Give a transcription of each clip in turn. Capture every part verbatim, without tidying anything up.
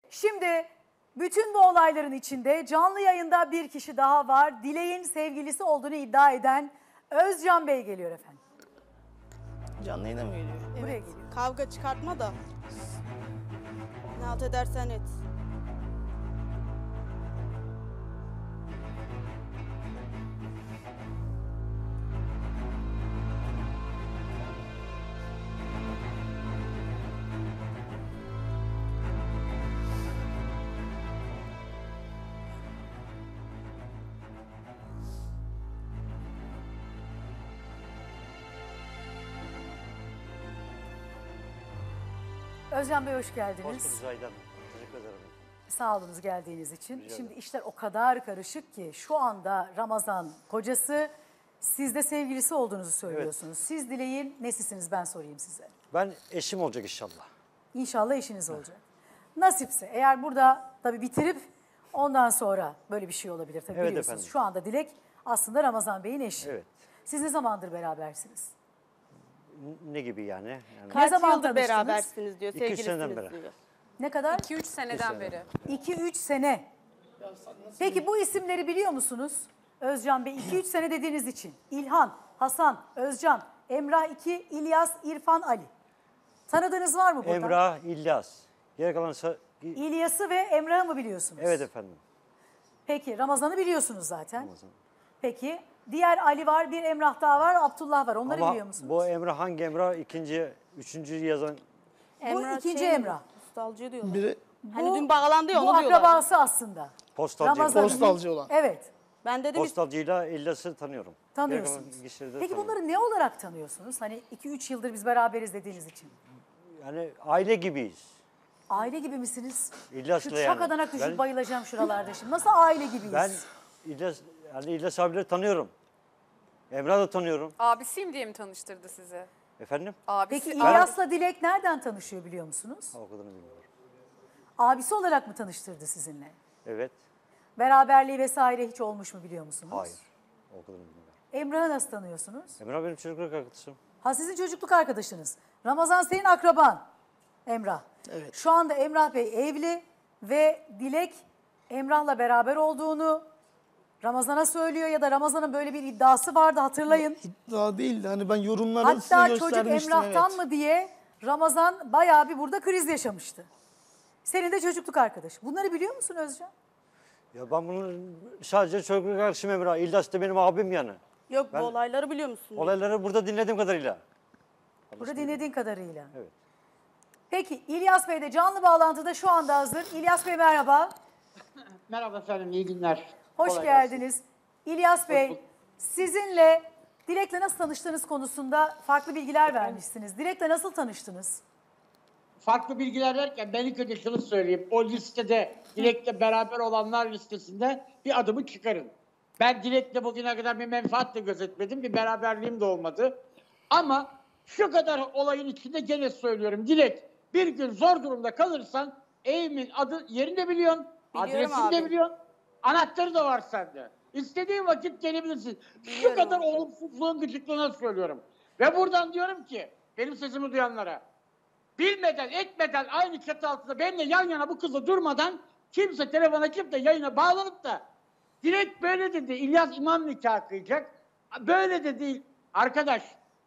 Şimdi bütün bu olayların içinde canlı yayında bir kişi daha var. Dilek'in sevgilisi olduğunu iddia eden Özcan Bey geliyor efendim. Canlı yayına mı geliyor? Buraya Evet. geliyor. Kavga çıkartma da. Ne halt edersen et. Özcan Bey hoş geldiniz. Hoş bulduk Zahide Hanım. Teşekkür ederim. Sağ olunuz geldiğiniz için. Rica Şimdi ederim. işler o kadar karışık ki şu anda Ramazan kocası, siz de sevgilisi olduğunuzu söylüyorsunuz. Siz Dilek'in nesisiniz ben sorayım size. Ben eşim olacak inşallah. İnşallah eşiniz olacak. Nasipse eğer burada tabii bitirip ondan sonra böyle bir şey olabilir tabii Evet biliyorsunuz. efendim. Şu anda Dilek aslında Ramazan Bey'in eşi. Evet. Siz ne zamandır berabersiniz? N- Ne gibi yani? yani Kaç zaman yıldır tanıştınız? berabersiniz diyor, İki, üç seneden sevgilisiniz beri. diyor. Ne kadar? iki üç seneden beri. iki üç sene. Peki bu isimleri biliyor musunuz? Özcan Bey iki üç sene dediğiniz için. İlhan, Hasan, Özcan, Emrah iki, İlyas, İrfan, Ali. Tanıdığınız var mı burada? Emrah, İlyas. Geri kalan... sa- İlyas'ı ve Emrah'ı mı biliyorsunuz? Evet efendim. Peki Ramazan'ı biliyorsunuz zaten. Ramazan. Peki diğer Ali var, bir Emrah daha var, Abdullah var. Onları Ama biliyor musunuz? bu Emrah hangi Emrah? İkinci, üçüncü yazan... Bu ikinci şey mi? Emrah. Postalcı diyorlar. Biri Hani dün bağlandı ya Bu onu diyorlar. akrabası aslında. Postalcı. Ramazan'ın- postalcı olan. Evet. Ben dedim Postalcıyla İlyas'ı tanıyorum. Geri kalan Tanıyorsunuz. kişileri de Peki tanıyorum. bunları ne olarak tanıyorsunuz? Hani iki üç yıldır biz beraberiz dediğiniz için. Yani aile gibiyiz. Aile gibi misiniz? İlyas'la Şu yani. şakadanak düşüp Ben- bayılacağım şuralarda şimdi. Nasıl aile gibiyiz? Ben İlyas, yani İlyas abileri tanıyorum. Emrah'ı da tanıyorum. Abisiyim diye mi tanıştırdı sizi? Efendim? Abisi, Peki abi- İlyas'la Dilek nereden tanışıyor biliyor musunuz? Ha, o kadarını bilmiyorum. Abisi olarak mı tanıştırdı sizinle? Evet. Beraberliği vesaire hiç olmuş mu biliyor musunuz? Hayır. O kadarını bilmiyorum. Emrah'ı nasıl tanıyorsunuz? Emrah benim çocukluk arkadaşım. Ha sizin çocukluk arkadaşınız. Ramazan senin akraban. Emrah. Evet. Şu anda Emrah Bey evli ve Dilek Emrah'la beraber olduğunu Ramazan'a söylüyor ya da Ramazan'ın böyle bir iddiası vardı hatırlayın. İddia değildi. Hani ben yorumlarda size Hatta çocuk göstermiştim. Emrah'tan evet. mı diye Ramazan bayağı bir burada kriz yaşamıştı. Senin de çocukluk arkadaş. Bunları biliyor musun Özcan? Ya ben bunu sadece çocukluk arkadaşım Emrah. İlyas da benim abim yani. yok Ben- bu olayları biliyor musun? Olayları burada dinlediğim kadarıyla. Burada dinlediğin kadarıyla. Evet. Peki İlyas Bey de canlı bağlantıda şu anda hazır. İlyas Bey merhaba. Merhaba efendim, iyi günler. Hoş Kolay geldiniz. İlyas Bey, bulduk. sizinle Dilek'le nasıl tanıştığınız konusunda farklı bilgiler vermişsiniz. Dilek'le nasıl tanıştınız? Farklı bilgiler derken ben ilk önce şunu söyleyeyim. O listede, Dilek'le beraber olanlar listesinde bir adımı çıkarın. Ben Dilek'le bugüne kadar bir menfaat de gözetmedim, bir beraberliğim de olmadı. Ama şu kadar olayın içinde gene söylüyorum. Dilek, bir gün zor durumda kalırsan evimin adı, yerini de biliyorsun, Biliyorum adresini de abi. biliyorsun, anahtarı da var sende. İstediğin vakit gelebilirsin. Şu Biliyorum kadar abi. olumsuzluğun gıcıklığına söylüyorum. Ve buradan diyorum ki, benim sesimi duyanlara, bilmeden etmeden aynı çatı altında benimle yan yana bu kızla durmadan kimse telefon açıp da yayına bağlanıp da direkt böyle dedi. İlyas imam nikahı kıyacak. Böyle de değil. Arkadaş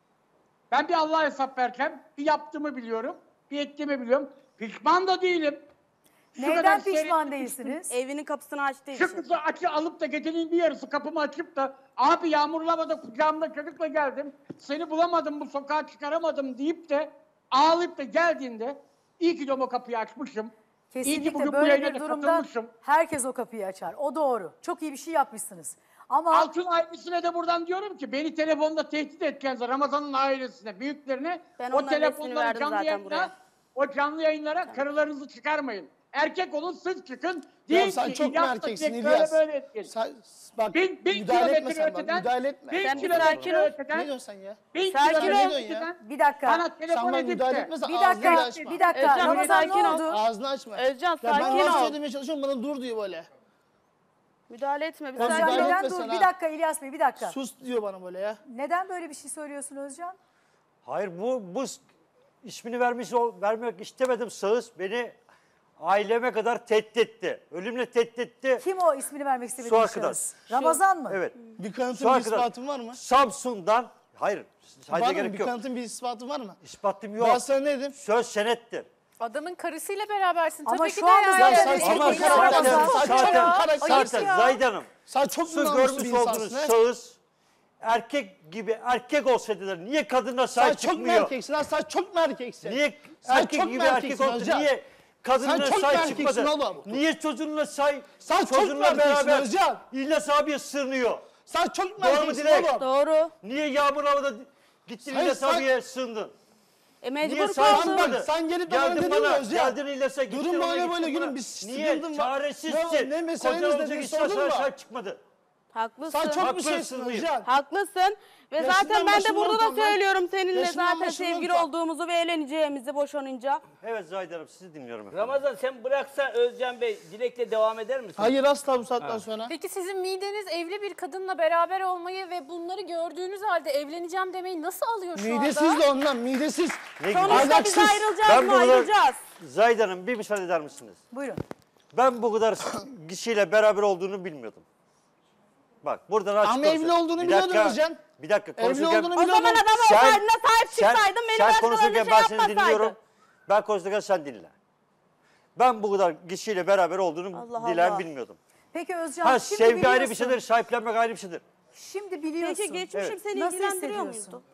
ben bir Allah'a hesap vereceğim. Bir yaptığımı biliyorum. Bir ettiğimi biliyorum. Pişman da değilim. Şu kadar Neyden pişman seyrettim, değilsiniz? Evinin kapısını açtığı şu için. kızı açı alıp da gecenin bir yarısı kapımı açıp da abi yağmurlamada kucağımda çocukla geldim. Seni bulamadım bu sokağa çıkaramadım deyip de ağlayıp da geldiğinde iyi ki de o kapıyı açmışım. İyi ki Kesinlikle bugün bu böyle yayına bir da durumda katılmışım. herkes o kapıyı açar. O doğru. Çok iyi bir şey yapmışsınız. Ama Altın ailesine de buradan diyorum ki beni telefonda tehdit etkenler Ramazan'ın ailesine, büyüklerine Ben o onların hepsini telefonları verdim canlı zaten yayınlara, buraya. o canlı yayınlara karılarınızı çıkarmayın. Erkek olun siz çıkın. Değil Ya sen ki çok mu İlyas da erkeksin tek İlyas? Böyle böyle etkin. Sen, bak Bin, bin müdahale etme kilometre sen bak. öteden, Müdahale etme. bin Sen bir kilometre sakin ol. öteden, Ne diyorsun sen ya? bin Sakin kilometre ol. Ne diyorsun ya? öteden bir dakika. bana telefon Sen bana edip müdahale de etmesen Bir ağzını dakika. açma. Bir dakika. Özcan, bir Ramazan sakin ne ol. oldu? Ağzını açma. Özcan, Ya ben sakin laf ol. söylemeye çalışıyorum bana dur diyor böyle. Müdahale etme. Bir Ben Özcan sakin müdahale ol. neden etme dur? sana. Bir dakika İlyas Bey bir dakika. Sus diyor bana böyle ya. Neden böyle bir şey söylüyorsun Özcan? Hayır bu bu s- ismini vermiş ol, vermek istemedim şahıs beni Aileme kadar tehdit etti. Ölümle tehdit etti. Kim o, ismini vermek istemediğin arkadaş. şahıs? Ramazan mı? Evet. Bir kanıtın Şu bir arkadaş ispatın var mı? Samsun'dan, hayır, sadece Var mı? gerek Bir yok. kanıtın bir ispatın var mı? İspatım yok. Ben sana ne dedim? Söz senettir. Adamın karısıyla berabersin. Ama Tabii şu ki de anda yani. zaten sen evli çok Ama bir karakter- Ramazan. zaten, Saçma zaten, ya. Ayıp zaten ya. Zahide Hanım, Sen çok şu namuslu görmüş bir olduğunuz insansın. he? şahıs erkek gibi erkek olsaydılar niye kadına Sen sahip çok mu çıkmıyor? erkeksin ha? Sen çok mu erkeksin? Niye Sen erkek çok mu gibi erkek erkeksin oldu? Özcan? Niye kadına Sen çok mu sahip erkeksin çıkmadı? oğlum? Niye çocuğunla sahip? Sen çok mu çocuğunla erkeksin beraber Özcan? İlyas abiye sığınıyor. Sen çok mu Doğru mu erkeksin Dilek? oğlum? Doğru. Niye yağmur havada gittin Hayır, İlyas sen- abiye sığındın? E Niye mecbur sahip kaldım. Bak, çıkmadın? sen gelip bana Geldin dedin mi bana, Özcan? geldin İlyas'a gittin. Durum oraya böyle gittin böyle buna. gülüm, biz Niye? sıkıntın var. Çaresizsin. Ne meseleniz Kocan nedir, olacak sordun istersen mu? sahip çıkmadı. Haklısın. Sen çok mu Haklısın şeysin mıyım? Özcan? Haklısın. Ve Yaşından zaten ben de başından burada da utan lan. söylüyorum seninle Yaşından zaten başından sevgili utan. olduğumuzu ve evleneceğimizi boşanınca. Evet Zahide Hanım sizi dinliyorum efendim. Ramazan sen bıraksa Özcan Bey Dilek'le devam eder misin? Hayır asla bu saatten sonra. Peki sizin mideniz evli bir kadınla beraber olmayı ve bunları gördüğünüz halde evleneceğim demeyi nasıl alıyor şu anda? Midesiz de ondan, midesiz. Ne Sonuçta biz Ahlaksız. ayrılacağız Ben mı? bu kadar- Ayrılacağız. Zahide Hanım bir müsaade eder misiniz? Buyurun. Ben bu kadar kişiyle beraber olduğunu bilmiyordum. Bak buradan açık Ama konuşayım. evli olduğunu Bir biliyordun dakika, Özcan. Bir dakika Evli konuşurken... olduğunu O zaman biliyordun. adam Sen- olsaydın da sahip sen- çıksaydın. Benim sen başkalarına konuşurken şey ben seni yapmasaydın. dinliyorum. Ben konuşurken sen dinle. Ben bu kadar kişiyle beraber olduğunu Allah dilen Allah. bilmiyordum. Peki Özcan, Ha şimdi sevgi ayrı bir biliyorsun. şeydir, sahiplenmek ayrı bir şeydir. Şimdi biliyorsun. Peki geçmişim Evet. seni Nasıl ilgilendiriyor hissediyorsun? muydu?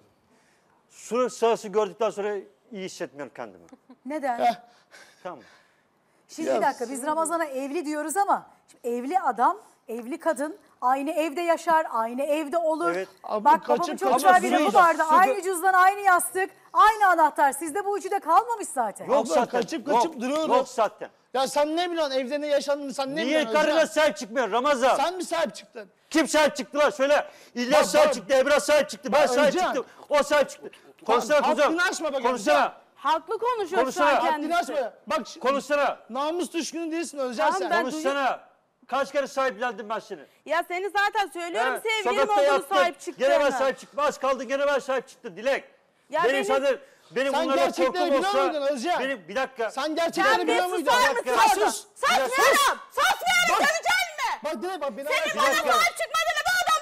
Su sahası gördükten sonra iyi hissetmiyorum kendimi. Neden? Tamam. Şimdi bir dakika, biz Ramazan'a evli diyoruz ama şimdi evli adam, evli kadın aynı evde yaşar, aynı evde olur. Evet. Abi Bak kaçıp babamın çok kaçıp güzel bir lafı duruyor. vardı. Su- Aynı cüzdan, aynı yastık, aynı anahtar. Sizde bu üçü de kalmamış zaten. Yok Abla, zaten. kaçıp yok, kaçıp duruyoruz. Yok zaten. Ya sen ne biliyorsun evde ne yaşandığını, sen ne Niye biliyorsun karına Özcan? sahip çıkmıyor Ramazan? Sen mi sahip çıktın? Kim sahip çıktı lan? Söyle. İlyas Bak, sahip bak. çıktı, Ebrar sahip çıktı, ben Bak, sahip Özcan. çıktım. O sahip çıktı. Konuşsana Bak, kuzum. haddini aşma bak, Konuşsana. Haklı konuşuyor şu Konuşsana. an Haddini Haddini kendisi. açma. Bak şu- Konuşsana. namus düşkünü değilsin Özcan Tamam, sen. ben- Konuşsana. Kaç kere sahiplendim ben seni? Ya seni zaten söylüyorum He, sevgilim sokakta olduğunu yattın, sahip çıktığını. Gene ben sahip çıktım. Az kaldın gene ben sahip çıktım Dilek. Ya benim benim- zaten benim Sen bunlara gerçekleri korkum biliyor olsa. muydun Özcan? Benim bir dakika. Sen Sen gerçekten bir biliyor muydun? susar Bak, mısın ya, orada? sus. Susmuyorum. Susmuyorum. Bak. Döneceksin mi? Bak Dilek bak beni Senin Bir bana dakika. sahip çıkmadığını bu adam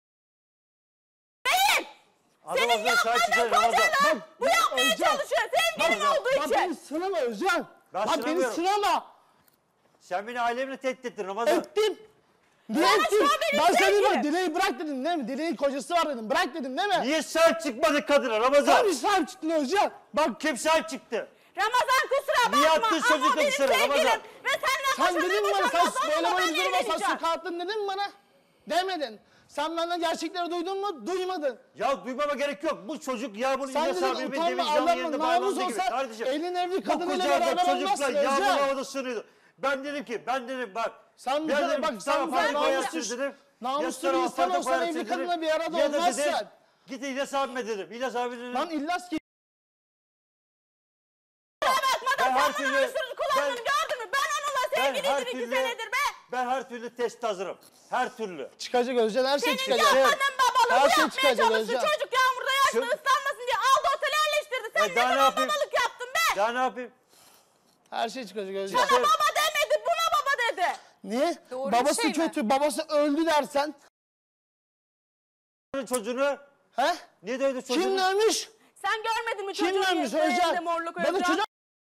değil. Adam Senin ağzına sahip çıkar, yapmadığın Ramazan. kocalar bu Bak, yapmaya Özcan. çalışıyor. Sevgilim Ramazan, olduğu Bak beni için. sınama Özcan. Ben Bak beni sınamıyorum. sınama. Sen beni ailemle tehdit ettin Ramazan. Ettim. Niye Konuşma ettim? benim Ben sana dedim sevgilim. Dileği bırak dedim değil mi? Dileğin kocası var dedim. Bırak dedim değil mi? Niye sahip çıkmadık kadına Ramazan? Sen bir sahip çıktın Özcan. Bak Kim sahip çıktı? Ramazan kusura Niye bakma attın ama çocukla benim dışarı, sevgilim. Ramazan? Ve senden sen boşanır dedin mi bana boşanmaz sen böyle onunla böyle ben bir duruma sen evleneceğim. sokağa attın dedin mi bana? Demedin. Sen benden gerçekleri duydun mu? Duymadın. Ya duymama gerek yok. Bu çocuk ya bunu Sen İlyas dedin abimin utanma demin canlı Allah'ım yayında namus bağlandığı gibi. olsa Kardeşim. elin evli Bu kadınıyla kucağında beraber çocukla olmazsın yağmur Özcan. havada sığınıyordu. Ben dedim ki ben dedim bak. Sen bu ben kadar dedim, bak sen bu kadar apartman namuslu, yaptır dedim. namuslu Yastığı bir insan apartman olsan yaptır evli dedim. kadınla bir arada Ya da olmazsın. dedim, git İlyas abime dedim. İlyas abi dedim. Lan illas ki ben her türlü Uyuşturucu kullandığını ben, gördün mü? Ben onunla ben her sevgiliydim iki türlü senedir be. ben her türlü test hazırım. Her türlü. çıkacak Özcan her şey Senin çıkacak. yapmadığın babalığı Her şey yapmaya çıkacak çalıştı. Özcan. Çocuk yağmurda yaşlı Şu- ıslanmasın diye aldı otele yerleştirdi. Sen E, ne daha ne zaman yapayım? babalık yaptın be? Daha ne yapayım? Her şey çıkacak Özcan. İşte- Bana baba demedi buna baba dedi. Niye? Doğru bir babası şey mi? kötü, babası öldü dersen. Çocuğunu He? niye dövdü çocuğunu? Kim dövmüş? Sen görmedin mi Kim çocuğun dövmüş elinde Özcan? morluk Bana Özcan? çocuk...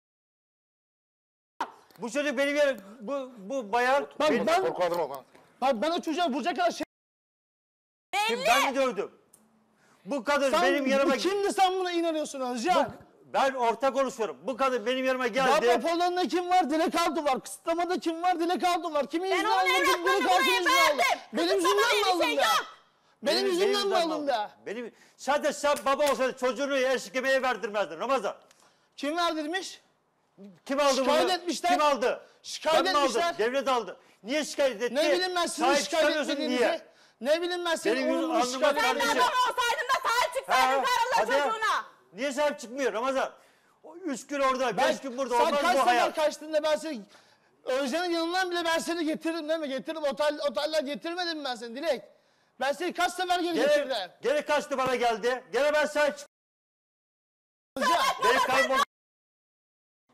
Bu çocuk benim yerim. Bu, bu bayan. Bak benim- ben... Bak ben o çocuğa vuracak kadar şey... Kim, ben mi dövdüm? Bu kadın Sen, benim yanıma... Kimdi sen buna inanıyorsun Özcan? Ben orta konuşuyorum. Bu kadın benim yanıma Bak geldi. raporlarında kim var? Dilek Altu var. Kısıtlamada kim var? Dilek Altu var. Kimin Ben izni onun aldın? evraklarını Dilek Altu'nun buraya izni aldın. verdim. Benim Kısıtlama yüzümden mi diye bir aldın şey be? yok. Benim yüzümden mi aldın be? Benim, zaten sen baba olsaydın çocuğunu eşlikemeye verdirmezdin Ramazan. Kim verdirmiş? Kim aldı Şikayet bunu? etmişler. Kim aldı? Şikayet Ben mi aldım? etmişler. Devlet aldı. Niye şikayet etti? Ne bileyim ben sizin Sahip şikayet çıkamıyorsun etmediğinizi. niye? Ne bileyim ben senin Benim yüzüm oğlunu alnıma şikayet Sen de kardeşim. etmediğinizi. adam olsaydın da sahip çıksaydın Ha, karınla hadi. çocuğuna. Niye sahip çıkmıyor Ramazan? O Üç gün orada, Ben- beş gün burada sen olmaz kaç bu sefer hayat. kaçtığında ben seni... Özcan'ın yanından bile ben seni getiririm değil mi? Getiririm otel, oteller getirmedim ben seni Dilek. Ben seni kaç sefer geri getirdim. Gene, gene kaçtı bana geldi. Gene ben sahip çıktım. Özcan. Benim kayboldu.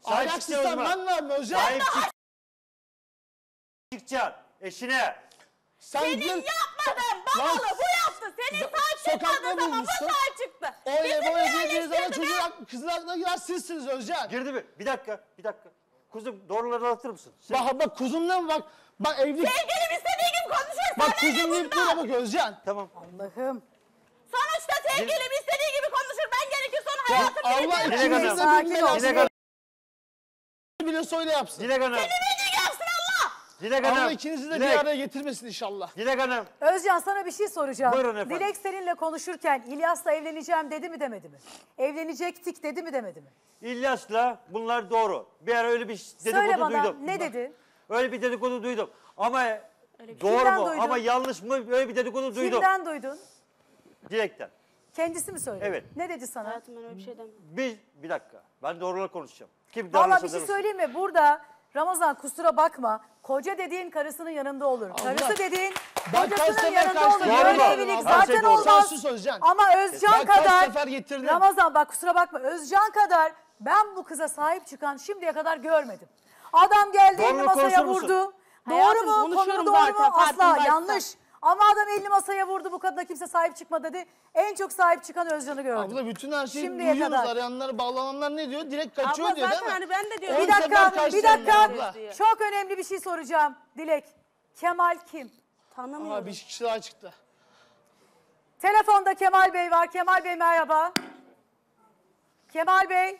Sahip Ahlaksızsan çıkacaksın. ben ne yapayım Özcan? Sahip çık. Çıkacaksın eşine. Sen Senin gir- yapmadın Lan- babalı bu yaptı. Senin sahip Sokakta çıkmadığın zaman bu bulmuşsun. sahip çıktı. Öyle Bizi böyle buraya dediğiniz zaman eleştirdi çocuğun be. ak- kızın aklına giren sizsiniz Özcan. Girdi mi? Bir dakika, bir dakika. Kuzum doğruları anlatır mısın? Sen- Bak bak kuzumla mı bak. Bak evlilik. Sevgilim istediği gibi konuşur. Bak Sana ne kuzum deyip bunda? durma bak Özcan. Tamam. Allah'ım. Sonuçta sevgilim istediği gibi konuşur. Ben gerekirse onun Ya hayatını Allah bitiririm. Dilek Hanım. ikimizde Sakin bir ol. belasını Dilek Hanım. bile söyle yapsın. Dilek Hanım. Bildiği yapsın Allah. Dilek Hanım. Allah ikinizi de bir Dilek. araya getirmesin inşallah. Dilek Hanım. Özcan sana bir şey soracağım. Buyurun efendim. Dilek seninle konuşurken İlyas'la evleneceğim dedi mi demedi mi? Evlenecektik dedi mi demedi mi? İlyas'la bunlar doğru. Bir ara öyle bir dedikodu Söyle bana duydum. ne dedi? Öyle bir dedikodu duydum. Ama doğru Kimden mu duydun? ama yanlış mı öyle bir dedikodu duydum. Kimden duydun? Dilek'ten. Kendisi mi söyledi? Evet. Ne dedi sana? Hayatım ben öyle bir şey demiyorum. Bir, bir dakika. Ben doğruları konuşacağım. Kim Valla darılırsa bir şey darılsın. söyleyeyim mi? Burada Ramazan kusura bakma. Koca dediğin karısının yanında olur. Karısı dediğin Ben kaç kocasının sefer yanında kaç olur. sefer- Böyle Doğru mu? evlilik Her zaten şey doğru. olmaz. Sen sus Özcan. Ama Özcan Ben kaç kadar sefer getirdim. Ramazan bak kusura bakma. Özcan kadar ben bu kıza sahip çıkan şimdiye kadar görmedim. Adam geldi Doğru elini mu? masaya Konuşur musun? vurdu. Hayatım, Doğru mu? Konu konuşuyorum doğru zaten, mu? Asla farkındaysan. yanlış. Ama adam elini masaya vurdu, bu kadına kimse sahip çıkmadı dedi. En çok sahip çıkan Özcan'ı gördüm. Abla bütün her şeyi Şimdiye duyuyoruz. kadar. Arayanlar, bağlananlar ne diyor? Direkt kaçıyor Abla diyor değil zaten mi? hani ben de diyorum. On Bir sefer dakika, kaçtı bir yanına dakika. abla. Çok önemli bir şey soracağım. Dilek, Kemal kim? Tanımıyorum. Aha bir kişi daha çıktı. Telefonda Kemal Bey var. Kemal Bey merhaba. Kemal Bey.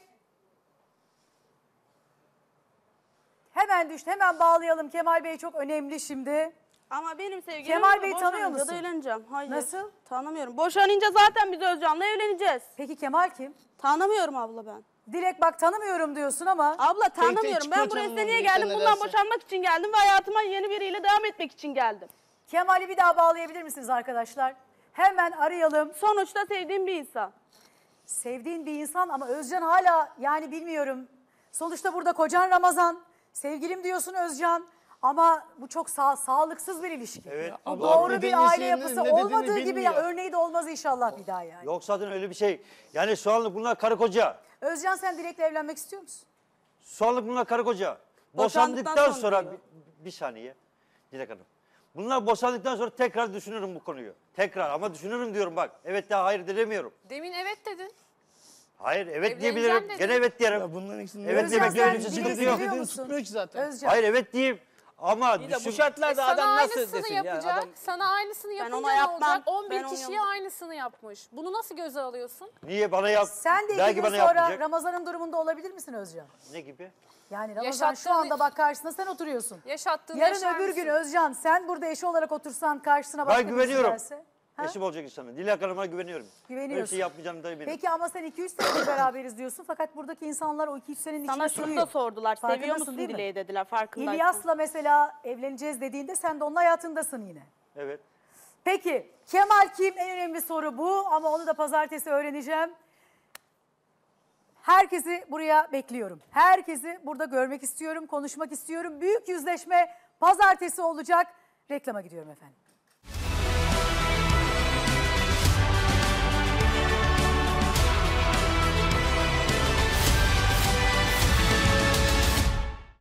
Hemen düştü. Hemen bağlayalım. Kemal Bey çok önemli şimdi. Ama benim sevgilim Kemal Bey tanıyor boşanınca musun? da evleneceğim. Hayır. Nasıl? Tanımıyorum. Boşanınca zaten biz Özcan'la evleneceğiz. Peki Kemal kim? Tanımıyorum abla ben. Dilek bak tanımıyorum diyorsun ama. Abla tek tanımıyorum. Ben çıkıyor buraya tanımıyorum, size niye birlikte geldim? Bundan nelerse. boşanmak için geldim ve hayatıma yeni biriyle devam etmek için geldim. Kemal'i bir daha bağlayabilir misiniz arkadaşlar? Hemen arayalım. Sonuçta sevdiğim bir insan. Sevdiğin bir insan ama Özcan hala yani bilmiyorum. Sonuçta burada kocan Ramazan. Sevgilim diyorsun Özcan. Ama bu çok sağ, sağlıksız bir ilişki. Evet. Bu Abla, doğru dediğin bir aile şeyin yapısı ne dediğini olmadığı gibi ya bilmiyor. örneği de olmaz inşallah bir daha yani. Yok zaten öyle bir şey. Yani şu anlık bunlar karı koca. Özcan sen Dilek'le evlenmek istiyor musun? Şu anlık bunlar karı koca. Boşandıktan Boşandıktan sonra sonra, diyor. bir, bir saniye. Dilek Hanım. Bunlar boşandıktan sonra tekrar düşünürüm bu konuyu. Tekrar ama düşünürüm diyorum bak. Evet daha hayır demiyorum. Demin evet dedin. Hayır evet Evleneceğim diyebilirim. dedin. Gene evet diyelim. Ya bunların ikisini Evet Özcan demek sen benim için Dilek'i sıkıntı yok. seviyor Dediğin musun? tutmuyor ki zaten. Özcan. Hayır evet diyeyim. Ama İyi de bu düşün. E şartlarda sana adam nasıl aynısını desin yapacak. ya? Adam... Sana aynısını yapınca ona ne yapmam. olacak? on bir Ben onun kişiye yanında- aynısını yapmış. Bunu nasıl göze alıyorsun? Niye bana yap? Sen de iki Belki gün bana sonra yapmayacak. Ramazan'ın durumunda olabilir misin Özcan? Ne gibi? Yani Ramazan şu Yaşattığını- anda bak karşısında sen oturuyorsun. Yaşattığını Yarın yaşar öbür mısın? gün Özcan sen burada eşi olarak otursan karşısına başka Ben birisi güveniyorum. gelse, ha? Eşim olacak insana. Dilek Hanım'a güveniyorum. Güveniyorsun. Öyle bir şey yapmayacağım da eminim. Peki ama sen iki üç senedir beraberiz diyorsun fakat buradaki insanlar o iki üç senenin Sana içine şunu sürüyor. da sordular. Seviyor Farkındasın musun değil mi? Dile'yi dediler. Farkındaysın. İlyas'la mesela evleneceğiz dediğinde sen de onun hayatındasın yine. Evet. Peki Kemal kim? En önemli soru bu ama onu da pazartesi öğreneceğim. Herkesi buraya bekliyorum. Herkesi burada görmek istiyorum, konuşmak istiyorum. Büyük yüzleşme pazartesi olacak. Reklama gidiyorum efendim.